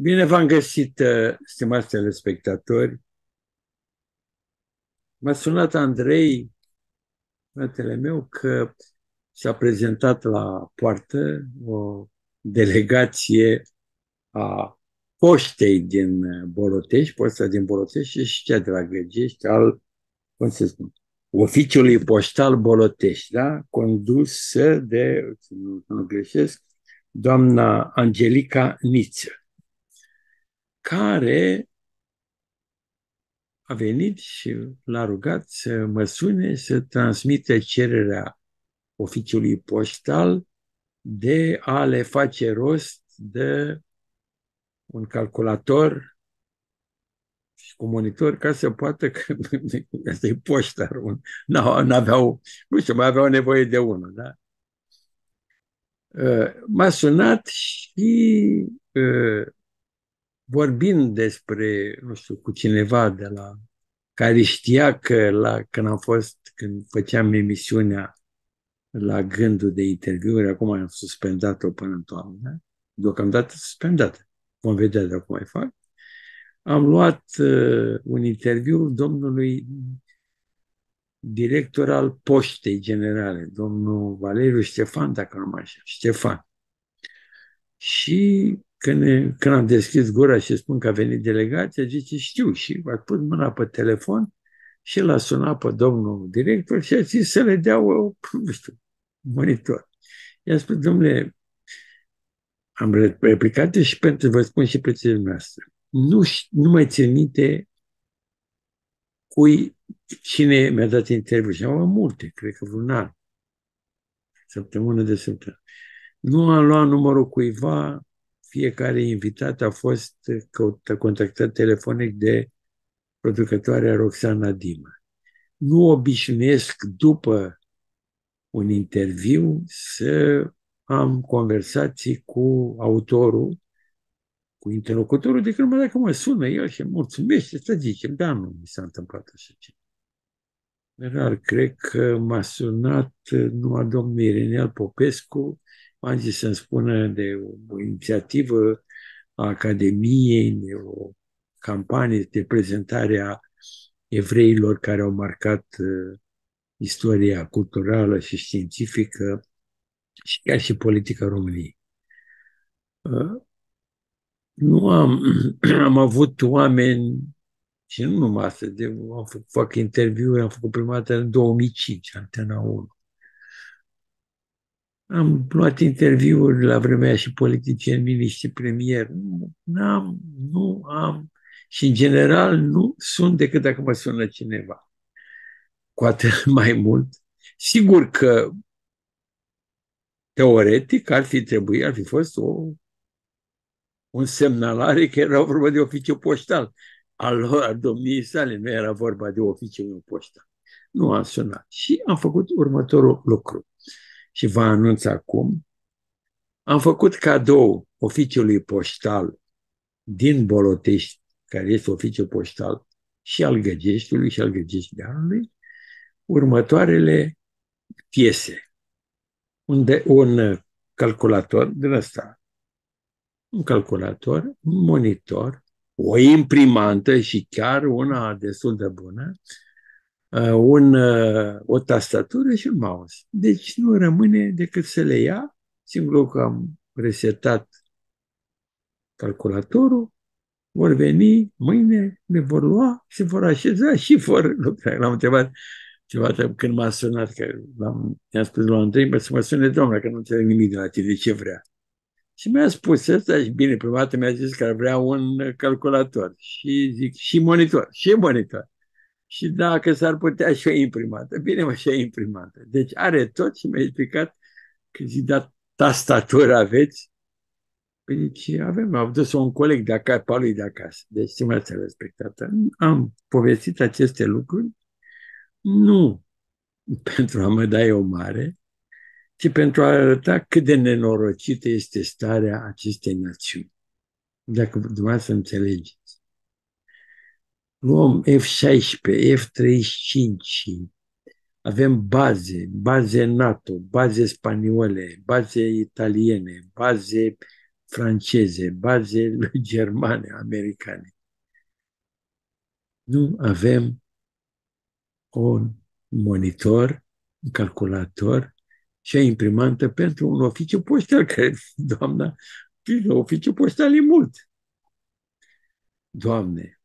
Bine v-am găsit, stimați telespectatori. M-a sunat Andrei, fratele meu, că s-a prezentat la poartă o delegație a poștei din Bolotești, poșta din Bolotești și cea de la Găgești, cum se spune, Oficiului Poștal Bolotești, da? Condusă de, nu greșesc, doamna Angelica Niță, care a venit și l-a rugat să mă sune să transmită cererea oficiului poștal de a le face rost de un calculator și cu monitor ca să poată, că asta e poșta, n-aveau, nu știu, mai aveau nevoie de unul, da? M-a sunat și vorbind despre, nu știu, cu cineva de la care știa că când făceam emisiunea la Gândul de interviuri, acum am suspendat-o până în toamnă, deocamdată suspendată, vom vedea de acum mai fac, am luat un interviu domnului director al Poștei Generale, domnul Valeriu Ștefan, dacă nu mă așa, Ștefan. Și când am deschis gura și spun că a venit delegația, zice, știu, și a pus mâna pe telefon și l-a sunat pe domnul director și a zis să le dea nu știu, monitor. I-a spus, domnule, am replicat și pentru vă spun și pe dumneavoastră. Nu mai țin minte cine mi-a dat interviu. Și am multe, cred că vreun an, săptămână de săptămână. Nu am luat numărul cuiva, fiecare invitat a fost contactat telefonic de producătoarea Roxana Dima. Nu obișnuiesc după un interviu să am conversații cu autorul, cu interlocutorul, decât numai dacă mă sună el și îmi mulțumește, să zicem, da, nu mi s-a întâmplat așa ceva. Rar, cred că m-a sunat numai domnul Irenel Popescu, m-a zis să-mi spună de o inițiativă a Academiei, de o campanie de prezentare a evreilor care au marcat istoria culturală și științifică și chiar și politica României. Nu am avut oameni, și nu numai asta, fac interviuri, am făcut prima dată în 2005, Antena 1. Am luat interviuri la vremea și politicieni, miniștri, premier. Nu am. Și în general nu sunt decât dacă mă sună cineva. Cu atât mai mult. Sigur că teoretic ar fi fost un semnalare că era vorba de oficiu poștal. Al domniei sale nu era vorba de oficiul poștal. Nu am sunat. Și am făcut următorul lucru. Și vă anunț acum, am făcut cadou oficiului poștal din Bolotești, care este oficiul poștal și al Găgeștiului și al Găgeștianului, următoarele piese. Un calculator din ăsta, un calculator, un monitor, o imprimantă și chiar una destul de bună, o tastatură și un mouse. Deci nu rămâne decât să le ia. Singurul că am resetat calculatorul, vor veni mâine, le vor lua, se vor așeza și vor lucra. L-am întrebat ceva când m-a sunat, că i-am spus la Andrei, să mă sune doamna, că nu înțeleg nimic de la tine, de ce vrea. Și mi-a spus asta și bine, prima dată mi-a zis că ar vrea un calculator și zic și monitor. Și dacă s-ar putea și o imprimată. Bine, mă, și o imprimată. Deci are tot și mi-a explicat că zic, da, tastatură aveți? Păi deci am dus-o un coleg de acasă, pe lui de acasă. Deci, stimați respectată, am povestit aceste lucruri nu pentru a mă da eu mare, ci pentru a arăta cât de nenorocită este starea acestei națiuni. Dacă dumneavoastră înțelegeți. Luăm F-16, F-35, avem baze NATO, baze spaniole, baze italiene, baze franceze, baze germane, americane. Nu avem un monitor, un calculator și o imprimantă pentru un oficiu poștal, care, doamna, oficiu poștal e mult. Doamne,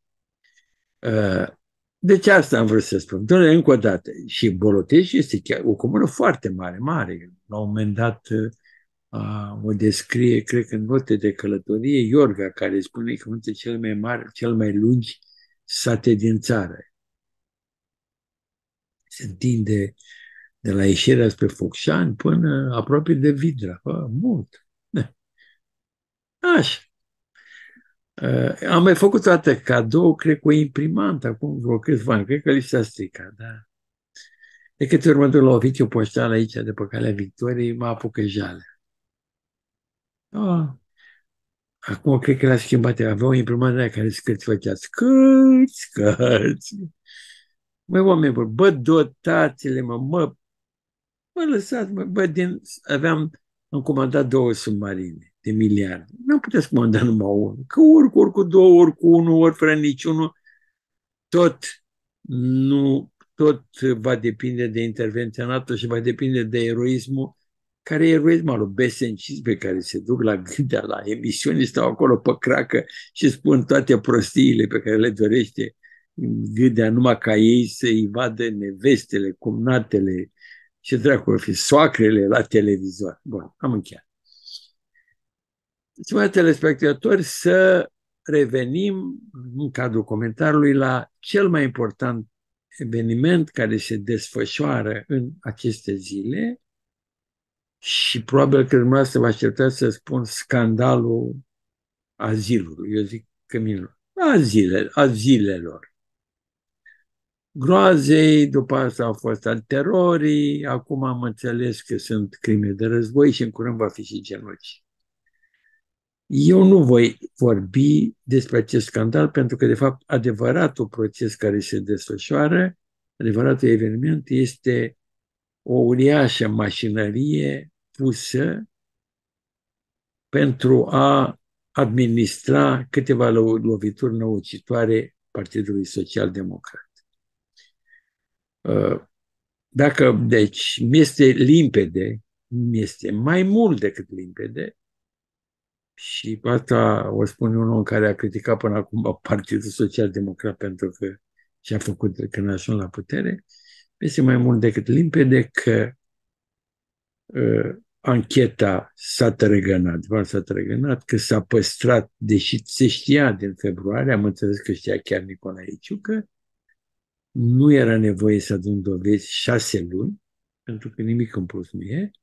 deci asta am vrut să spun. Doamne, încă o dată, și Bolotești este chiar o comună foarte mare, mare. La un moment dat o descrie, cred că în note de călătorie, Iorga, care spune că unul dintre cele mai mari, cel mai lungi sate din țară. Se întinde de la ieșirea spre Focșani până aproape de Vidra. Mult. Așa. Am mai făcut toată cadou, cred că o imprimantă, acum vreo câțiva ani, cred că li s-a stricat, da. De câte ori mă duc la oficiu poștal aici, de pe Calea Victoriei, mă apucă jale. Acum cred că l-a schimbat, avea o imprimantă aia care scârți făcea scârți. Măi, oameni buni, bă, dotațiile, mă lăsați, am comandat 2 submarine de miliarde. Nu puteți comanda numai unul, că ori cu 2, ori cu 1, ori fără niciunul, tot tot va depinde de intervenția NATO și va depinde de eroismul, care e eroismul lui besenciți pe care se duc la Gândea, la emisiuni, stau acolo pe cracă și spun toate prostiile pe care le dorește Gândea, numai ca ei să-i vadă nevestele, cumnatele, ce dracu fi, soacrele la televizor. Bun, am încheiat. Stimați telespectatori, să revenim în cadrul comentariului la cel mai important eveniment care se desfășoară în aceste zile și probabil că dumneavoastră vă așteptați să spun scandalul azilului. Eu zic că minunat. Azilelor. Groazei, după asta au fost al terorii, acum am înțeles că sunt crime de război și în curând va fi și genocid. Eu nu voi vorbi despre acest scandal pentru că, de fapt, adevăratul proces care se desfășoară, adevăratul eveniment este o uriașă mașinărie pusă pentru a administra câteva lovituri năucitoare Partidului Social Democrat. Deci, mi-este limpede, mi-este mai mult decât limpede, și asta o spune un om care a criticat până acum Partidul Social Democrat pentru că și-a făcut când a ajuns la putere, este mai mult decât limpede că ancheta s-a tărăgănat, că s-a păstrat, deși se știa din februarie, am înțeles că știa chiar Nicolae Ciucă, nu era nevoie să adun dovezi 6 luni, pentru că nimic în plus nu e.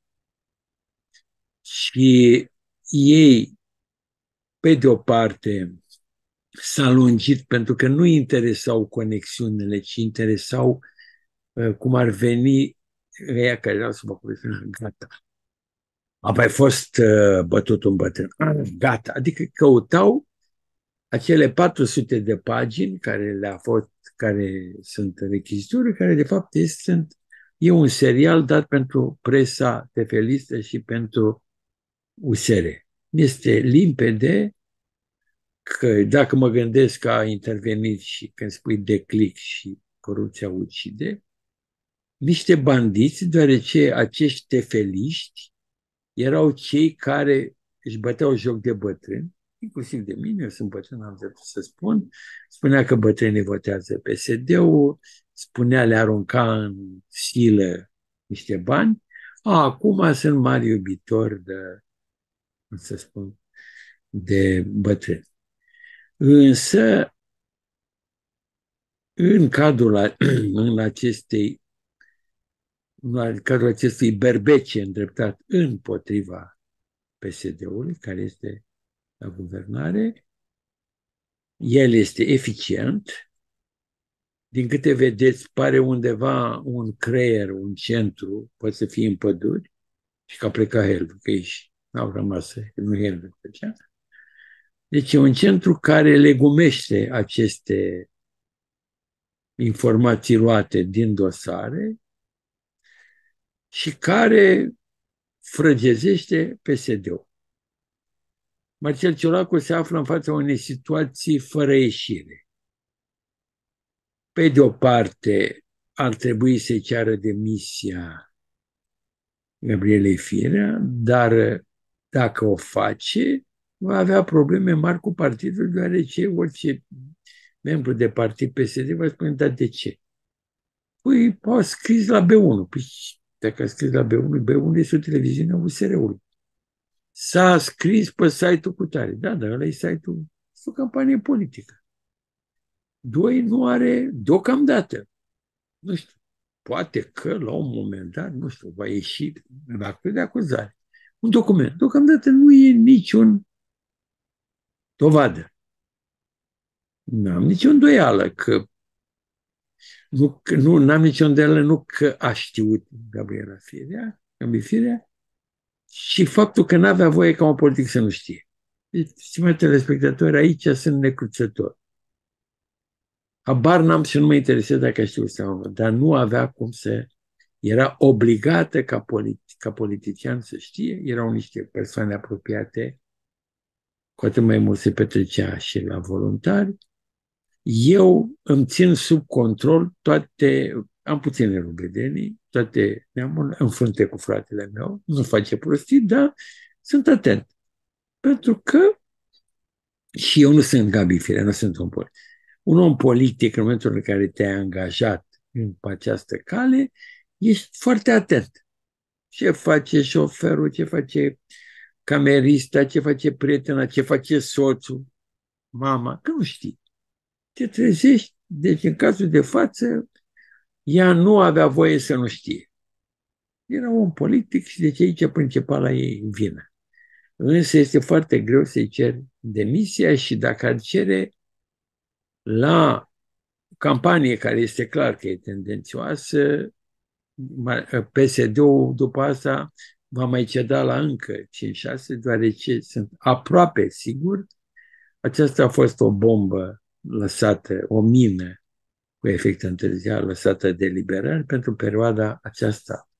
Și ei, pe de o parte, s-a lungit pentru că nu interesau conexiunile, ci interesau cum ar veni ăia care erau sub acolo. Gata. A mai fost bătut un bătrân. Gata. Adică căutau acele 400 de pagini care sunt rechizitură, care de fapt e un serial dat pentru presa tefelistă și pentru USR. Este limpede că dacă mă gândesc că a intervenit și când spui declic și corupția ucide, niște bandiți, deoarece acești tefeliști erau cei care își băteau joc de bătrâni, inclusiv de mine, eu sunt bătrân, am dreptul să spun, spunea că bătrânii votează PSD-ul, spunea, le arunca în silă niște bani, acum sunt mari iubitori cum să spun, de bătrâni. Însă, în cadrul acestui berbece îndreptat împotriva PSD-ului, care este la guvernare, el este eficient. Din câte vedeți, pare undeva un creier, un centru, poate să fie în păduri, și că a plecat Helv, că aici n-au rămas, nu Helv făcea. Deci e un centru care legumește aceste informații luate din dosare și care frăgezește PSD-ul. Marcel Ciolacu se află în fața unei situații fără ieșire. Pe de o parte, ar trebui să-i ceară demisia Gabrielei Firea, dar dacă o face, va avea probleme mari cu partidul, deoarece orice membru de partid PSD va spune, dar de ce? Păi, au scris la B1. Păi, dacă a scris la B1, B1 este o televiziune a USR-ului. S-a scris pe site-ul cu tare. Da, dar ăla e site-ul. Este o campanie politică. Doi, nu are deocamdată. Nu știu, poate că la un moment dat, nu știu, va ieși în actul de acuzare un document. Deocamdată nu e niciun dovadă. N-am nicio îndoială că n-am nicio îndoială nu că a știut Gabriela Firea, și faptul că n-avea voie ca un politic să nu știe. Deci, stimați telespectatori, aici sunt necruțători. Habar n-am și nu mă interesează dacă știu sau nu, dar nu avea cum să... Era obligată ca politician să știe, erau niște persoane apropiate, cu atât mai mult se petrecea și la voluntari. Eu îmi țin sub control toate, am puține rubedenii, toate neamurile, în frunte cu fratele meu, nu face prostii, dar sunt atent. Pentru că și eu nu sunt Gabi Firea, nu sunt un politic. Un om politic, în momentul în care te-ai angajat pe această cale, ești foarte atent. Ce face șoferul, ce face camerista, ce face prietena, ce face soțul, mama, că nu știi. Te trezești, deci în cazul de față, ea nu avea voie să nu știe. Era un politic și deci aici principala ei vină. Însă este foarte greu să-i cer demisia și dacă ar cere la campanie care este clar că e tendențioasă, PSD-ul după asta va mai ceda la încă 5-6, deoarece sunt aproape sigur. Aceasta a fost o bombă lăsată, o mină cu efect întârziat lăsată de liberali pentru perioada aceasta.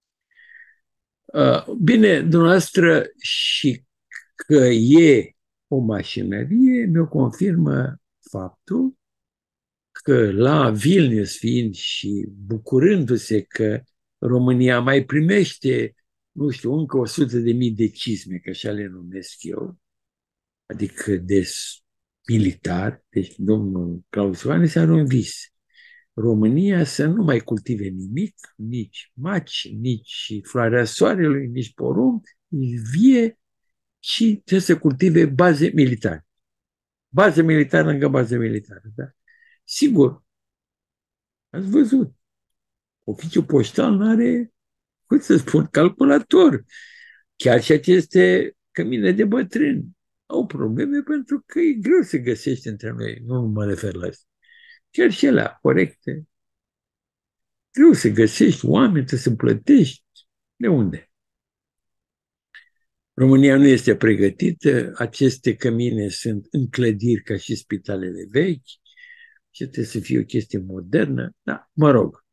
Bine, dumneavoastră și că e o mașinărie, mi-o confirmă faptul că la Vilnius fiind și bucurându-se că România mai primește, nu știu, încă 100.000 de cizme, că așa le numesc eu, adică de militar, deci domnul Claus Iohannis are un vis. România să nu mai cultive nimic, nici maci, nici floarea soarelui, nici porumb, nici vie, ci trebuie să cultive baze militare. Bază militară lângă bază militară. Da? Sigur, ați văzut, oficiul poștal nu are, cum să spun, calculator. Chiar și aceste cămine de bătrâni au probleme pentru că e greu să găsești între noi, nu mă refer la asta. Chiar și ele corecte. Greu să găsești oameni, să plătești. De unde? România nu este pregătită, aceste cămine sunt în clădiri ca și spitalele vechi, și trebuie să fie o chestie modernă, da, mă rog.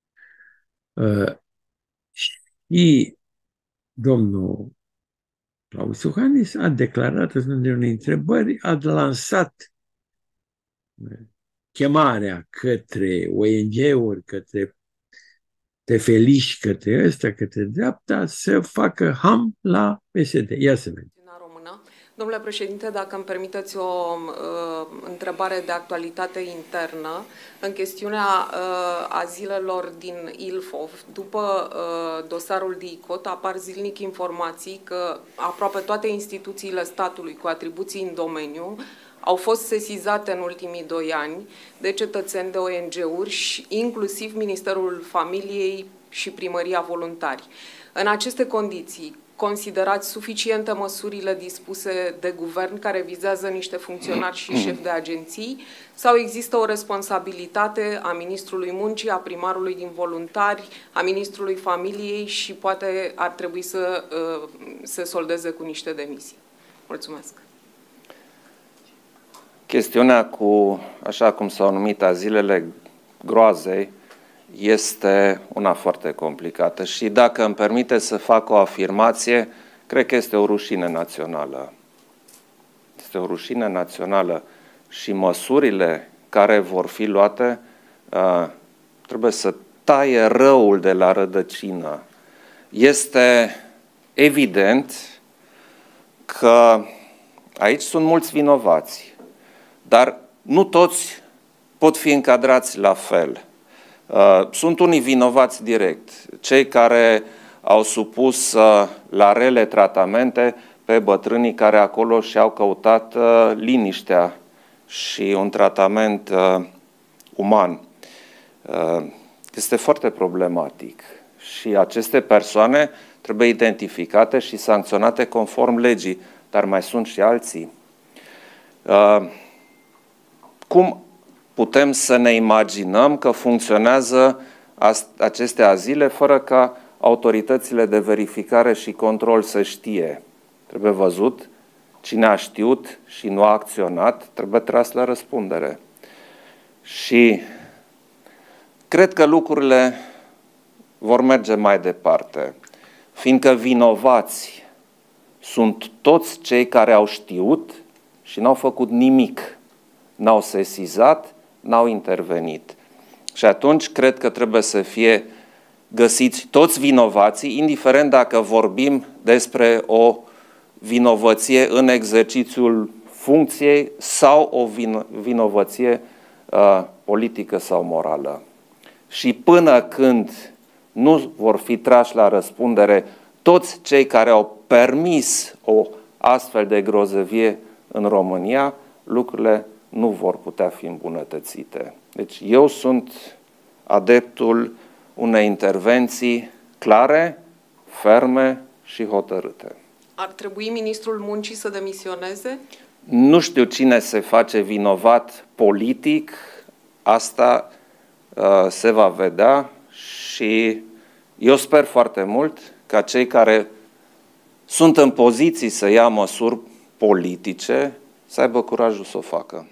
Și domnul Claus Iohannis a declarat, răspundând unei întrebări, a lansat chemarea către ONG-uri, către tefeliși, către ăsta, către dreapta, să facă ham la PSD. Ia să vedem. Domnule președinte, dacă îmi permiteți o întrebare de actualitate internă, în chestiunea azilelor din Ilfov, după dosarul DICOT, apar zilnic informații că aproape toate instituțiile statului cu atribuții în domeniu au fost sesizate în ultimii 2 ani de cetățeni, de ONG-uri și inclusiv Ministerul Familiei și Primăria Voluntari. În aceste condiții, considerați suficiente măsurile dispuse de guvern care vizează niște funcționari și șefi de agenții sau există o responsabilitate a Ministrului Muncii, a primarului din Voluntari, a Ministrului Familiei și poate ar trebui să se soldeze cu niște demisii? Mulțumesc. Chestiunea cu, așa cum s-au numit azilele groazei, este una foarte complicată și dacă îmi permite să fac o afirmație, cred că este o rușine națională este o rușine națională și măsurile care vor fi luate trebuie să taie răul de la rădăcină. Este evident că aici sunt mulți vinovați, dar nu toți pot fi încadrați la fel. Sunt unii vinovați direct, cei care au supus la rele tratamente pe bătrânii care acolo și-au căutat liniștea și un tratament uman. Este foarte problematic și aceste persoane trebuie identificate și sancționate conform legii, dar mai sunt și alții. Cum putem să ne imaginăm că funcționează aceste azile fără ca autoritățile de verificare și control să știe? Trebuie văzut cine a știut și nu a acționat, trebuie tras la răspundere. Și cred că lucrurile vor merge mai departe, fiindcă vinovați sunt toți cei care au știut și n-au făcut nimic, n-au sesizat, n-au intervenit. Și atunci cred că trebuie să fie găsiți toți vinovații, indiferent dacă vorbim despre o vinovăție în exercițiul funcției sau o vinovăție politică sau morală. Și până când nu vor fi trași la răspundere toți cei care au permis o astfel de grozăvie în România, lucrurile nu vor putea fi îmbunătățite. Deci eu sunt adeptul unei intervenții clare, ferme și hotărâte. Ar trebui ministrul muncii să demisioneze? Nu știu cine se face vinovat politic, asta se va vedea și eu sper foarte mult ca cei care sunt în poziții să ia măsuri politice să aibă curajul să o facă.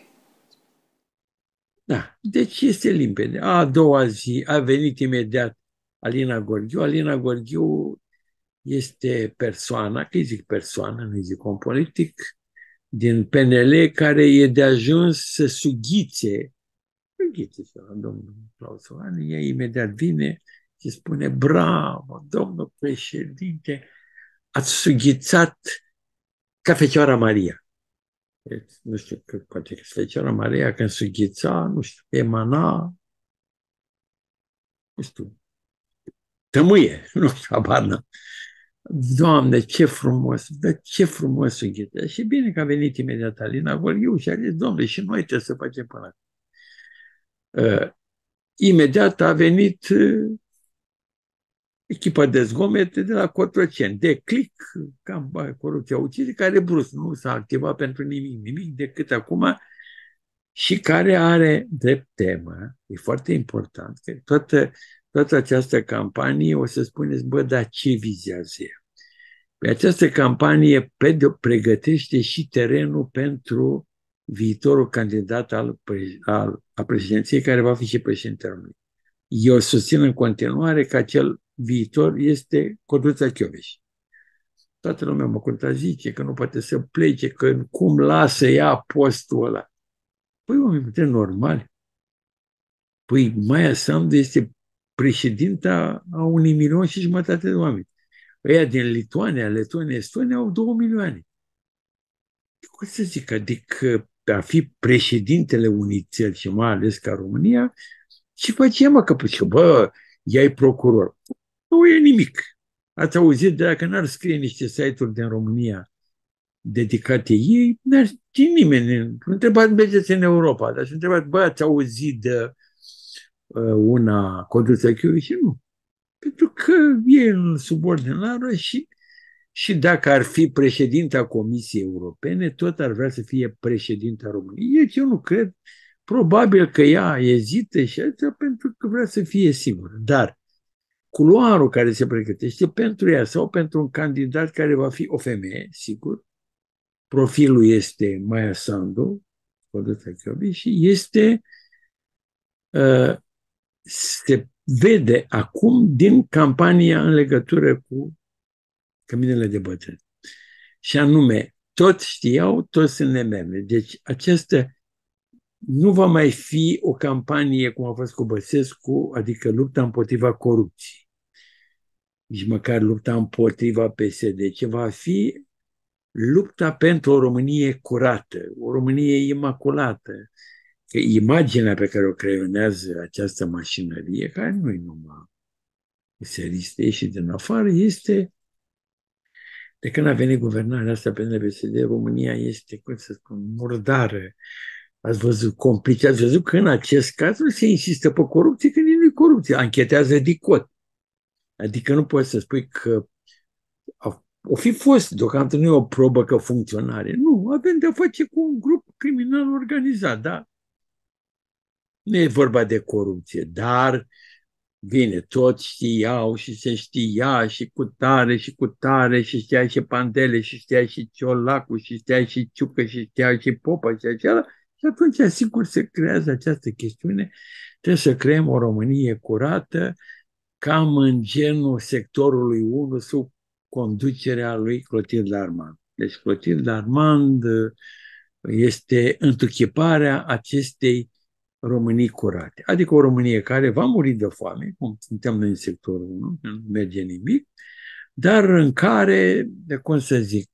Da, deci este limpede. A doua zi a venit imediat Alina Gorghiu. Alina Gorghiu este persoana, că îi zic persoană, nu îi zic om politic, din PNL, care e de ajuns să sughițe domnul Claus Iohannis. Ea imediat vine și spune: bravo, domnul președinte, ați sughițat ca Fecioara Maria. Deci, nu știu, poate că Fecioara Maria când sughița, nu știu, emana, nu știu, tămâie, nu știu, abană. Doamne, ce frumos, dar ce frumos sughița. Și bine că a venit imediat Alina Gorghiu și a zis: domnule, și noi trebuie să facem până acum. Imediat a venit echipa de zgomete de la Cotroceni, de click, cam corupția ucide, care brusc nu s-a activat pentru nimic decât acum și care are drept temă, e foarte important, că toată această campanie, o să spuneți: bă, dar ce vizează ea? Păi această campanie pregătește și terenul pentru viitorul candidat a președinției, care va fi și președintele României. Eu susțin în continuare că acel viitor este Codruța Kövesi. Toată lumea mă contrazice că nu poate să plece, că cum lasă ea postul ăla. Păi, oameni normali. Păi, Maia Sandu este președinta a 1,5 milion de oameni. Ăia din Lituania, Letonia, Estonia au 2 milioane. Cum să zic, adică a fi președintele unei țări și mai ales ca România, ce face mă? Că bă, ea e procuror. Nu e nimic. Ați auzit de dacă n-ar scrie niște site-uri din România dedicate ei, n-ar ști nimeni. Întrebați, mergeți în Europa, dar și întrebați: bă, ați auzit de una Codruța Kövesi? Și nu. Pentru că e în subordinară și dacă ar fi președinta Comisiei Europene, tot ar vrea să fie președinta României. Deci eu nu cred. Probabil că ea ezită și asta pentru că vrea să fie sigură. Dar culoarul care se pregătește pentru ea sau pentru un candidat care va fi o femeie, sigur, profilul este Maia Sandu, și este se vede acum din campania în legătură cu căminele de bătrâni. Și anume, toți știau, toți sunt nememe. Deci această nu va mai fi o campanie cum a fost cu Băsescu, adică lupta împotriva corupției. Nici măcar lupta împotriva PSD, ce va fi lupta pentru o Românie curată, o Românie imaculată. Că imaginea pe care o creionează această mașinărie, care nu e numai seriste și din afară, este de când a venit guvernarea asta pentru PSD, România este, cum să spun, murdară. Ați văzut complice, ați văzut că în acest caz nu se insistă pe corupție, că nu e corupție, anchetează DICOT. Adică nu poți să spui că o fi fost, deocamdată nu e o probă că funcționare. Nu, avem de-a face cu un grup criminal organizat, da? Nu e vorba de corupție, dar bine, toți știau și se știa și cu tare și cu tare și știa și Pandele și știa și Ciolacu și știa și Ciucă și știa și Popa și acela. Și atunci, sigur, se creează această chestiune. Trebuie să creăm o Românie curată, cam în genul sectorului 1 sub conducerea lui Clotilde Armand. Deci Clotilde Armand este întruchiparea acestei Românii curate. Adică o Românie care va muri de foame, cum suntem noi în sectorul 1, nu merge nimic, dar în care, cum să zic,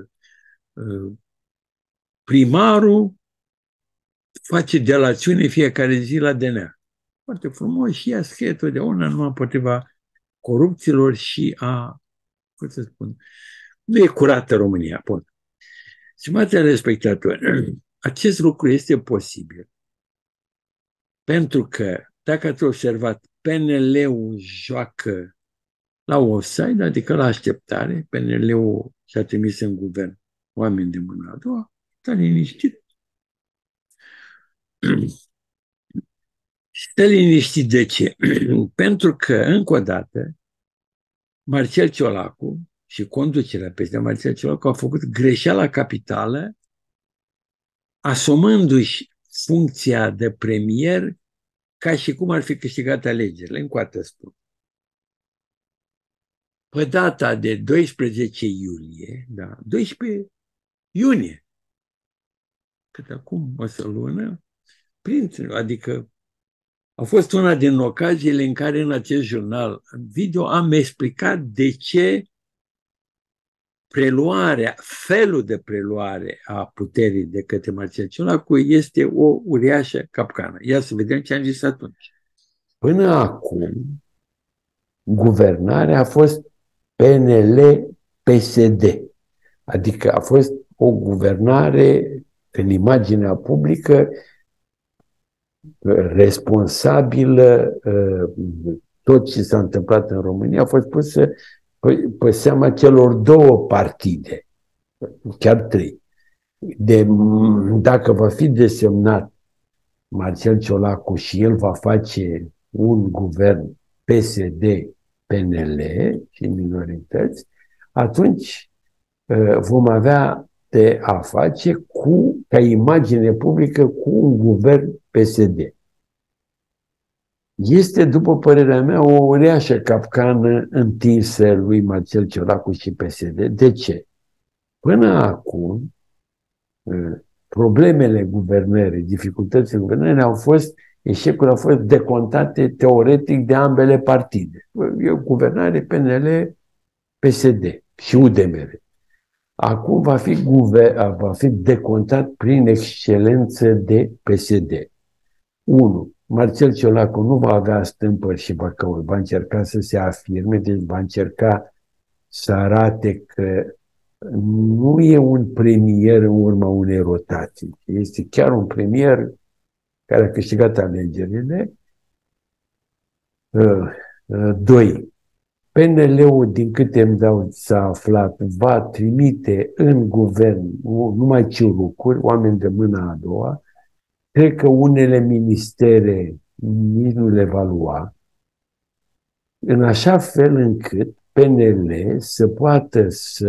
primarul face delațiune fiecare zi la DNA. Foarte frumos și ea scrie totdeauna numai împotriva corupților și a, cum să spun, nu e curată România. Bun. Stimați respectatori, acest lucru este posibil pentru că, dacă ați observat, PNL-ul joacă la offside, adică la așteptare. PNL-ul și-a trimis în guvern oameni de mâna a doua, s-a liniștit. Stă liniștit de ce? Pentru că, încă o dată, Marcel Ciolacu și conducerea peste Marcel Ciolacu au făcut greșeala capitală, asumându-și funcția de premier ca și cum ar fi câștigat alegerile. Încoată spun. Pe data de 12 iulie, da, 12 iunie, cât acum o să lună, adică a fost una din ocaziile în care în acest jurnal video am explicat de ce felul de preluare a puterii de către Marcel Ciolacu este o uriașă capcană. Ia să vedem ce am zis atunci. Până acum, guvernarea a fost PNL-PSD. Adică a fost o guvernare în imaginea publică responsabilă. Tot ce s-a întâmplat în România a fost pus pe seama celor două partide, chiar trei. Dacă va fi desemnat Marcel Ciolacu și el va face un guvern PSD-PNL și minorități, atunci vom avea de a face ca imagine publică cu un guvern PSD. Este, după părerea mea, o uriașă capcană întinsă lui Marcel Ciolacu și PSD. De ce? Până acum, problemele guvernării, dificultățile guvernării eșecul au fost decontate teoretic de ambele partide. E o guvernare PNL-PSD și UDMR. Acum va fi decontat prin excelență de PSD. 1. Marcel Ciolacu nu va avea stâmpări și bacăuri, va încerca să se afirme, deci va încerca să arate că nu e un premier în urma unei rotații, este chiar un premier care a câștigat alegerile. 2. PNL-ul, din câte îmi dau s-a aflat, va trimite în guvern numai ciurucuri, oameni de mâna a doua. Cred că unele ministere nici nu le va lua, în așa fel încât PNL să poată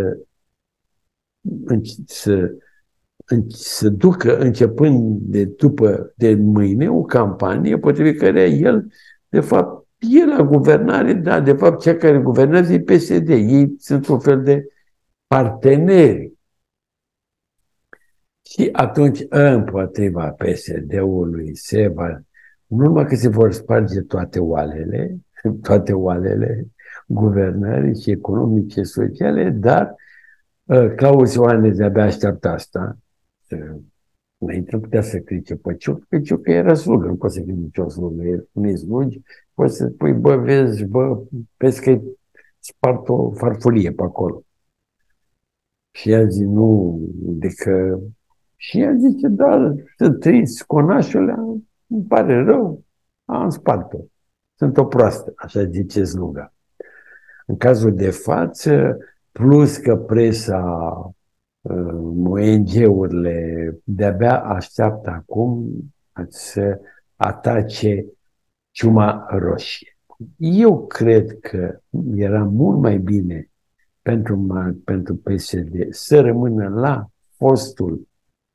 să ducă, începând de mâine, o campanie potrivit căreia el, de fapt, e la guvernare, da, de fapt, cea care guvernează e PSD. Ei sunt un fel de parteneri Și atunci, împotriva PSD-ului, nu numai că se vor sparge toate oalele guvernării și economice, sociale, dar Claus Iohannis de-abia așteaptă asta. Înainte nu putea să critique pe Ciucă, că Ciucă era slugă, nu poți să fii nicio slugă, el nu-i slugi, poți să spui, bă, vezi, bă, vezi că spart o farfurie pe acolo. Și el zice, nu, adică... Și el zice, da, sunt trist, conașule, îmi pare rău, am spart-o. Sunt o proastă, așa zice sluga. În cazul de față, plus că presa, ONG-urile de-abia așteaptă acum să atace ciuma roșie. Eu cred că era mult mai bine pentru PSD să rămână la fostul,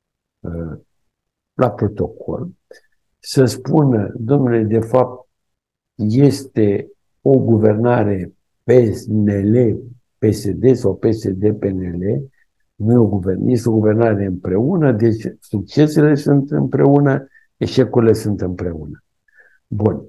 la protocol, să spună, domnule, de fapt, este o guvernare PNL, PSD sau PSD-PNL, nu e o guvernare, este o guvernare împreună, deci succesele sunt împreună, eșecurile sunt împreună. Bun.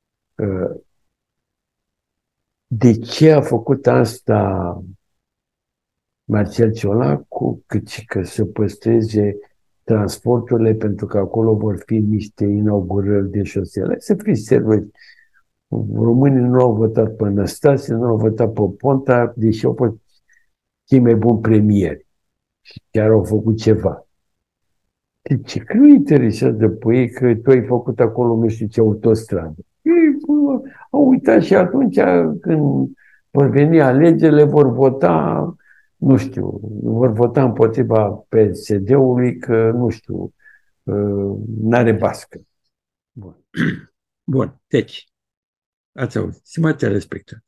De ce a făcut asta Marcel Ciolacu? Că să păstreze transporturile, pentru că acolo vor fi niște inaugurări de șosele. Să fie servări. Românii nu au votat pe Năstase, nu au votat pe Ponta, deși au fost cei mai buni premieri. Și chiar au făcut ceva. Deci, că nu interesează pe ei că tu ai făcut acolo nu știu ce autostradă. Ei au uitat și atunci când vor veni alegerile, vor vota, nu știu, vor vota împotriva PSD-ului că, nu știu, n-are bască. Bun. Bun, deci, ați auzit, stimați respectat.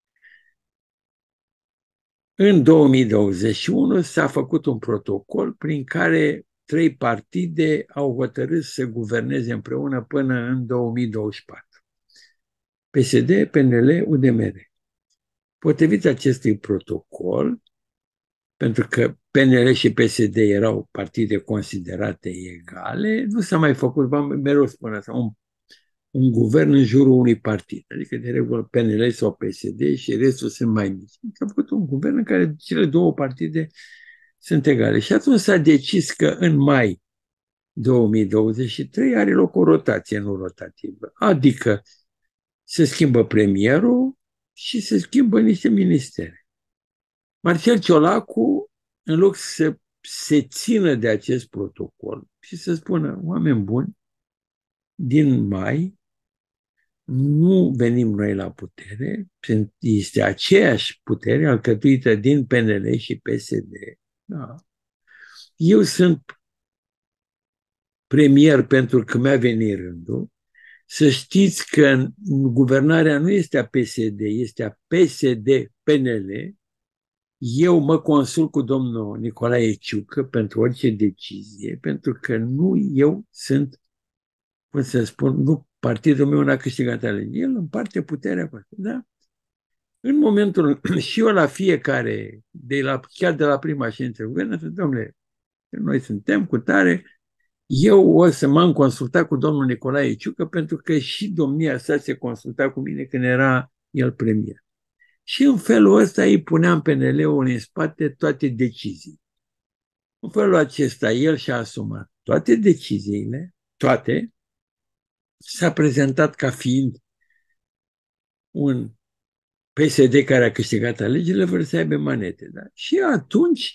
În 2021 s-a făcut un protocol prin care 3 partide au hotărât să guverneze împreună până în 2024. PSD, PNL, UDMR. Potrivit acestui protocol, pentru că PNL și PSD erau partide considerate egale, nu s-a mai făcut, mereu spun asta, un guvern în jurul unui partid. Adică, de regulă, PNL sau PSD și restul sunt mai mici. S-a făcut un guvern în care cele 2 partide sunt egale. Și atunci s-a decis că în mai 2023 are loc o rotație, nu rotativă. Adică se schimbă premierul și se schimbă niște ministere. Marcel Ciolacu, în loc să se țină de acest protocol și să spună, oameni buni, din mai nu venim noi la putere, este aceeași putere alcătuită din PNL și PSD. Da. Eu sunt premier pentru că mi-a venit rândul. Să știți că guvernarea nu este a PSD, este a PSD-PNL. Eu mă consult cu domnul Nicolae Ciucă pentru orice decizie, pentru că nu eu sunt, cum să spun, nu partidul meu n-a câștigat alegeri. El împarte puterea cu asta, da? În momentul, și eu la fiecare, chiar de la prima ședință guvernă, domnule, noi suntem cu tare, eu o să m-am consultat cu domnul Nicolae Ciucă pentru că și domnia sa se consulta cu mine când era el premier. Și în felul ăsta îi puneam PNL-ul în spate toate decizii. În felul acesta el și-a asumat toate deciziile, toate, s-a prezentat ca fiind un PSD care a câștigat alegerile fără să aibă manete. Da? Și atunci,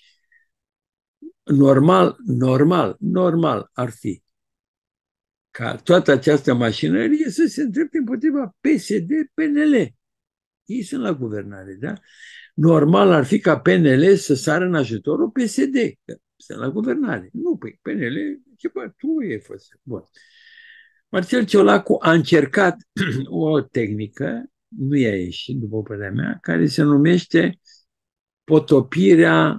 normal ar fi ca toată această mașinărie să se îndrepte împotriva PSD-PNL. Ei sunt la guvernare, da? Normal ar fi ca PNL să sară în ajutorul PSD, că sunt la guvernare. Nu, păi PNL, ce bă, tu e fost. Bun. Marcel Ciolacu a încercat o tehnică, nu i-a ieșit, după părerea mea, care se numește potopirea,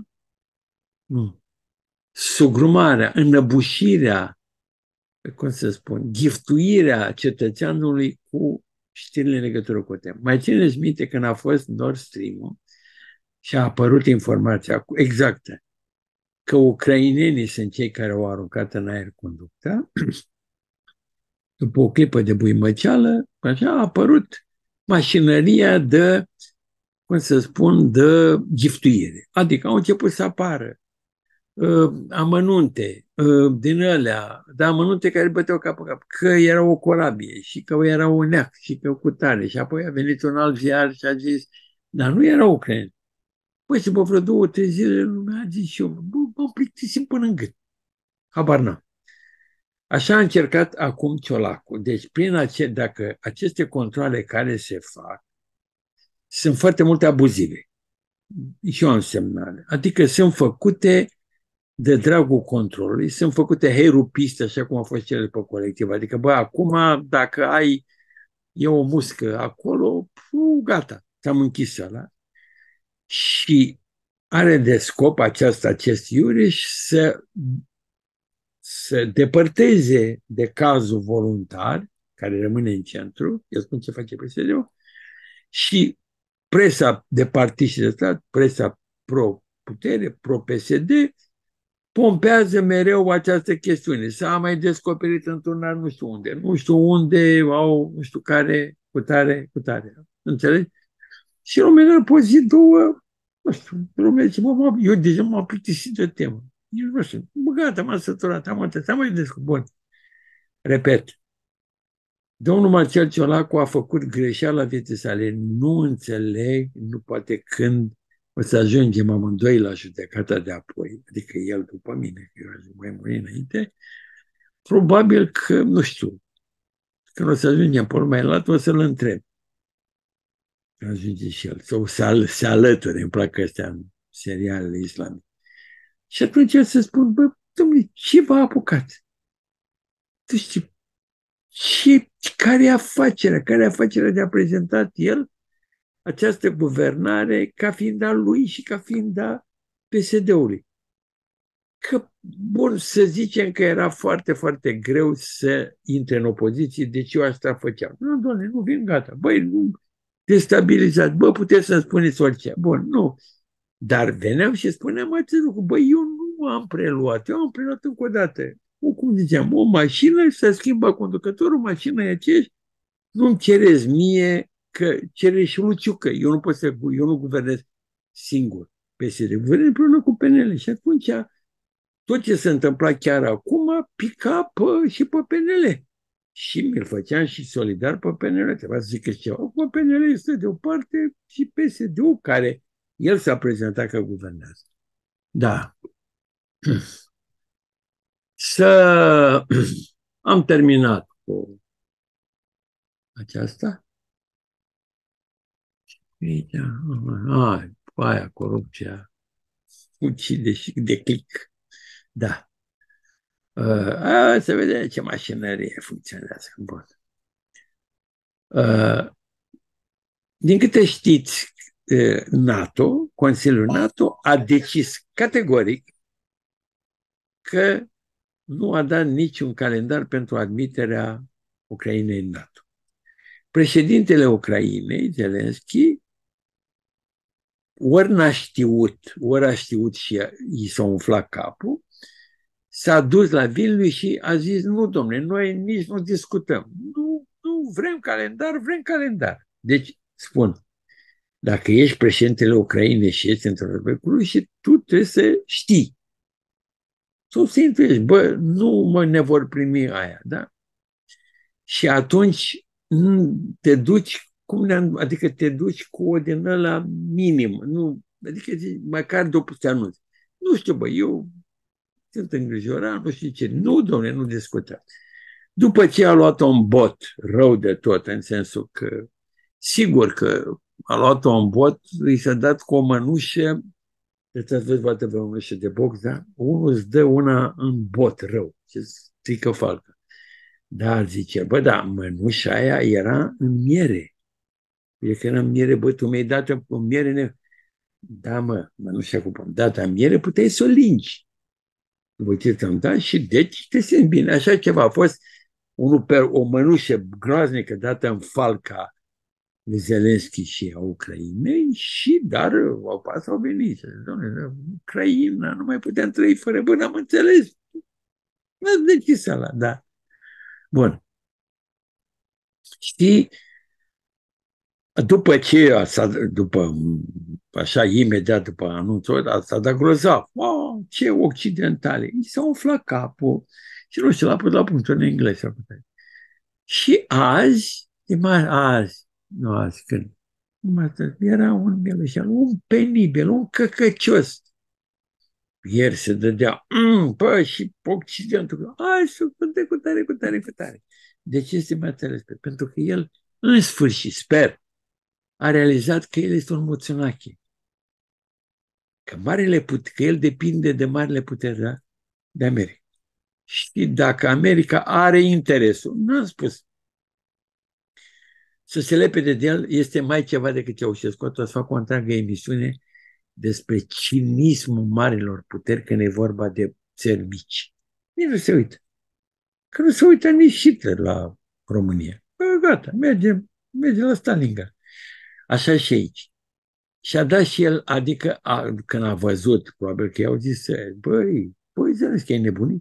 sugrumarea, înăbușirea, cum să spun, giftuirea cetățeanului cu știrile în legătură cu temă. Mai țineți minte când a fost Nord Stream-ul și a apărut informația exactă că ucrainenii sunt cei care au aruncat în aer conducta. După o clipă de buimăceală, așa a apărut mașinăria de, cum să spun, de giftuire. Adică au început să apară amănunte din alea, dar amănunte care băteau cap în cap, că era o corabie și că era un neac și că cu tare. Și apoi a venit un alt ziar și a zis, dar nu era ucraineni. Păi și pe vreo 2-3 zile lumea a zis și eu, m-am plictisit până în gât. Habar n-am. Așa a încercat acum Ciolacu. Deci, dacă aceste controale care se fac, sunt foarte multe abuzive. Și eu am semnale. Adică sunt făcute de dragul controlului, sunt făcute heirupiste, așa cum a fost cele pe colectiv. Adică, acum, dacă e o muscă acolo, gata, ți-am închis ăla. Și are de scop acest Iureș să depărteze de cazul voluntar, care rămâne în centru, eu spun ce face PSD-ul, și presa de partid și de stat, presa pro-putere, pro-PSD, pompează mereu această chestiune. S-a mai descoperit într-un an nu știu unde. Nu știu unde au, nu știu care, cu tare. Înțelegi? Și la un moment dat, pe zi, două, nu știu, lumea zice, eu deja m-am plictisit de temă. Eu nu știu, gata, m-am săturat, am mai descoperit. Bun. Repet. Domnul Marcel Ciolacu a făcut greșeala vieții sale. Nu înțeleg, nu poate când o să ajungem amândoi la judecata de apoi, adică el după mine, că eu aș mai muri înainte, probabil că, nu știu, când o să ajungem pe urmă înalt, o să-l întreb. Ajunge și el, sau se alăture, îmi plac astea în serialele islamice. Și atunci el să spun, domnule, ce v-a apucat? Tu știi, care e afacerea? Care e afacerea de a prezentat el această guvernare ca fiind a lui și ca fiind a PSD-ului? Că, bun, să zicem că era foarte, foarte greu să intre în opoziție, deci eu asta făceam. Nu, doamne, nu vin, gata. Băi, nu, destabilizat. Puteți să-mi spuneți orice. Bun, nu. Dar veneam și spuneam acest lucru. Eu nu am preluat. Eu am preluat încă o dată. Cum ziceam, o mașină și se schimbă conducătorul, mașina e aceeași. Nu-mi cereți mie, că cere și Luciucă. Eu nu guvernez singur PSD. Guvernez împreună cu PNL. Și atunci tot ce se întâmpla chiar acum pica și pe PNL. Și mi-l făceam și solidar pe PNL. Trebuia să zic ceva. Pe PNL este de o parte și PSD-ul care el s-a prezentat că guvernează. Da. Am terminat cu aceasta. Aia, corupția, ucide și de click. Da. Să vedem ce mașinărie funcționează. Bun. Din câte știți, NATO, Consiliul NATO a decis categoric că nu a dat niciun calendar pentru admiterea Ucrainei în NATO. Președintele Ucrainei, Zelensky, ori n-a știut, ori a știut și i s-a umflat capul, s-a dus la Vilnius și a zis, nu, domnule, noi nici nu discutăm. Nu vrem calendar. Deci, spun, dacă ești președintele Ucrainei și ești într-o război cu și tu trebuie să știi. Sau să intuiești, nu ne vor primi aia, da? Și atunci te duci, adică te duci cu o din ăla minim, adică măcar după te anunți. Nu știu, eu sunt îngrijorat, nu știu ce. Nu, domnule, nu discutăm. După ce a luat-o în bot, rău de tot, în sensul că, sigur că a luat-o în bot, îi s-a dat cu o mănușă, deci ați văzut poate pe o mănușă de box, da? Unul îți dă una în bot, rău, ce strică falcă. Dar zice, da, mănușa aia era în miere. E că era în miere, tu mi-ai dat în miere. Da, mănușa cu data în miere, puteai să o lingi. După ce ți-am dat și deci te simți bine. Așa ceva a fost o mănușă groaznică dată în falca lui Zelenski și a Ucrainei și, dar au venit. Doamne, Ucraina, nu mai puteam trăi fără, bă, n-am înțeles. N-ați decis ăla, da. Bun. Știi, după ce, după, așa, imediat după anunțul ăsta, s-a dat grozav. Oh, ce occidentale! I s-a umflat capul și nu știu, l-a pus la punctul în engleză. Și azi, nu azi, când? Era un mielușel, un penibil, un căcăcios. Ieri se dădea, bă, și Occidentul, hai să cu tare. De ce este mai înțeles? Pentru că el, în sfârșit, sper, a realizat că el este un moționache. Că el depinde de marile puteri, da? De America. Și dacă America are interesul, nu am spus, să se lepede de el este mai ceva decât Ceaușescu. O să fac o întreagă emisiune despre cinismul marilor puteri când e vorba de țări mici. Nici nu se uită. Că nu se uită nici Hitler la România. Bă, gata, merge la Stalingrad. Așa și aici. Și a dat și el, adică când a văzut, probabil că i-au zis, băi, Zelenski, ai nebunit?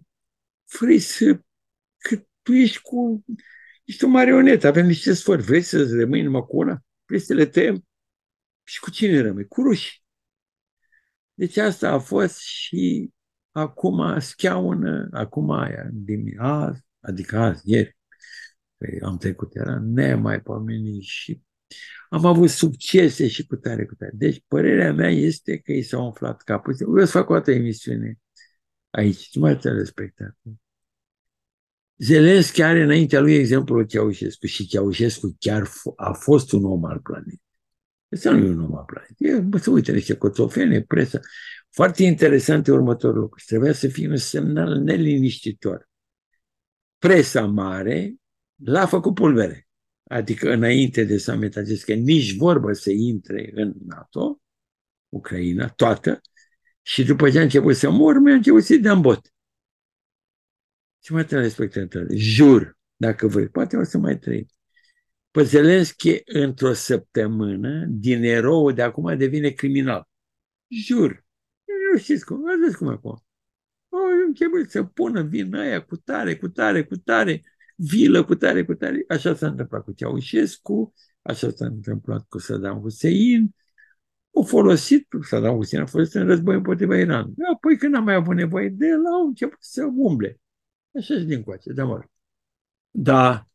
Că tu ești o marionetă, avem niște sfori, vrei să rămâi numai cu una? Vrei să le tăiem? Și cu cine rămâi? Cu ruși. Deci asta a fost și acum scheaună, acum aia, azi, adică azi, ieri, am trecut, era nemaipomenit și am avut succese și cu tare. Deci părerea mea este că i s-a umflat capul. Eu să fac o altă emisiune aici, ce mai te respectat. Zelenski are înaintea lui exemplul Ceaușescu și Ceaușescu chiar a fost un om al planetei. Ăsta nu e un om al planetei. Se uită niște coțofene, presa. Foarte interesant e următorul lucru. Trebuia să fie un semnal neliniștitor. Presa mare l-a făcut pulbere. Adică înainte de summit a zis că nici vorbă să intre în NATO, Ucraina, toată, și după ce a început să mor, mi-a început să-i dea în bot. Și mai trebuie respectători. Jur, dacă vrei, poate o să mai trăim. Pe Zelenski, într-o săptămână, din erou de acum devine criminal. Jur. Nu știți cum, vedeți cum acum. Început să pună vina aia cu tare, vilă cu tare. Așa s-a întâmplat cu Ceaușescu, așa s-a întâmplat cu Saddam Hussein. Saddam Hussein a folosit în război împotriva Iran. Apoi când n-a mai avut nevoie de el, au început să umble. Așa și din coace, de mor. Da.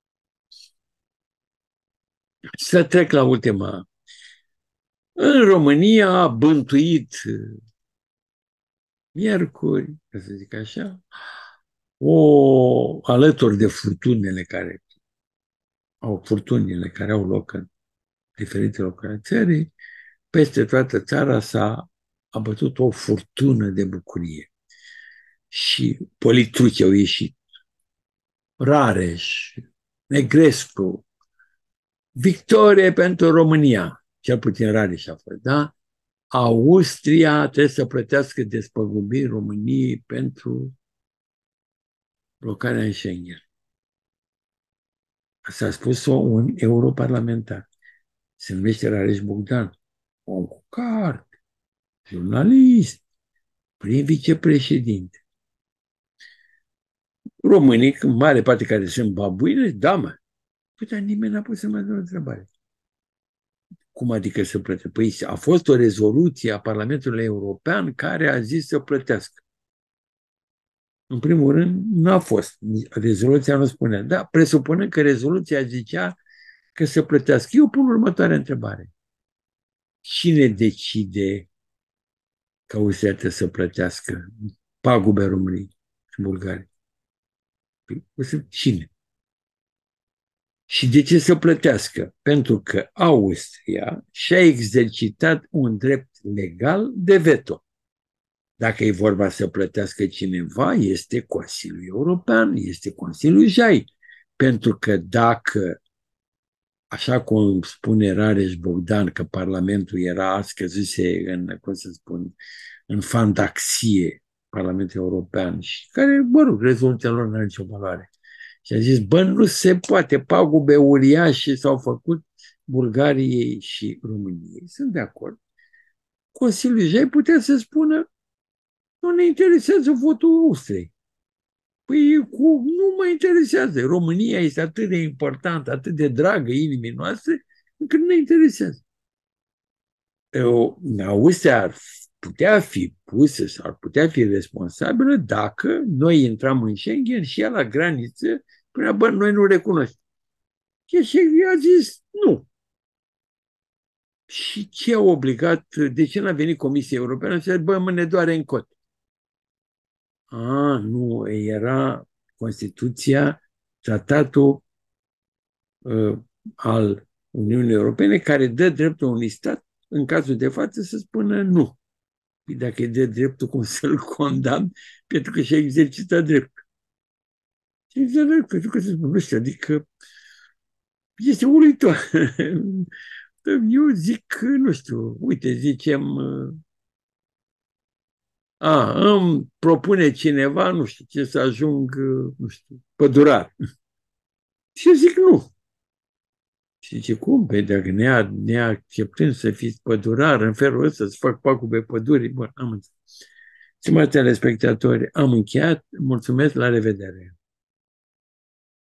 Să trec la ultima. În România a bântuit miercuri, ca să zic așa, alături de furtunile care au loc în diferite locuri ale țării, peste toată țara s-a abătut o furtună de bucurie. Și politruci au ieșit. Rareș, Negrescu, victorie pentru România, cel puțin Rareș a fost, da? Austria trebuie să plătească despăgubiri României pentru blocarea în Schengen. Asta a spus-o un europarlamentar. Se numește Rareș Bogdan. Om cu carte, jurnalist, prim vicepreședinte. Românii, în mare parte care sunt babuine, da, mă. Păi, dar nimeni n-a pus să mă dă o întrebare. Cum adică să plătească? Păi a fost o rezoluție a Parlamentului European care a zis să plătească. În primul rând, nu a fost. Rezoluția nu spunea. Da, presupunând că rezoluția zicea că să plătească. Eu pun următoarea întrebare. Cine decide că Austria trebuie să plătească pagube României și Bulgariei? Cine? Și de ce să plătească? Pentru că Austria și-a exercitat un drept legal de veto. Dacă e vorba să plătească cineva, este Consiliul European, este Consiliul JAI. Pentru că dacă, așa cum spune Rareș Bogdan, că Parlamentul era scăzuse în fantaxie, Parlamentul European, și care, rezoluția lor nu are nicio valoare. Și a zis, nu se poate, pagube uriașe s-au făcut Bulgariei și României sunt de acord. Consiliul Jai putea să spună nu ne interesează votul Austriei. Păi nu mă interesează. România este atât de importantă, atât de dragă inimii noastre, încât nu ne interesează. Austria ar putea fi pusă sau ar putea fi responsabilă dacă noi intram în Schengen și ea la graniță spunea, bă, noi nu recunoaștem. Și a zis nu. Și ce a obligat, de ce n-a venit Comisia Europeană și a zis, bă, mă, ne doare în cot. Nu, era Constituția, tratatul al Uniunii Europene care dă dreptul unui stat, în cazul de față, să spună nu. Păi dacă îi dă dreptul, cum să-l condamn? Pentru că și-a exercitat dreptul. Și exercitat dreptul, pentru că se spune, nu știu, adică este uluitor. Eu zic, nu știu, uite, zicem, îmi propune cineva, nu știu ce, să ajung, nu știu, pădurar. Și eu zic nu. Și zice, cum? Păi dacă neacceptând să fiți pădurar în felul ăsta, să fac pagube pădurii, bun, am înțeles. Stimați telespectatori, am încheiat. Mulțumesc, la revedere!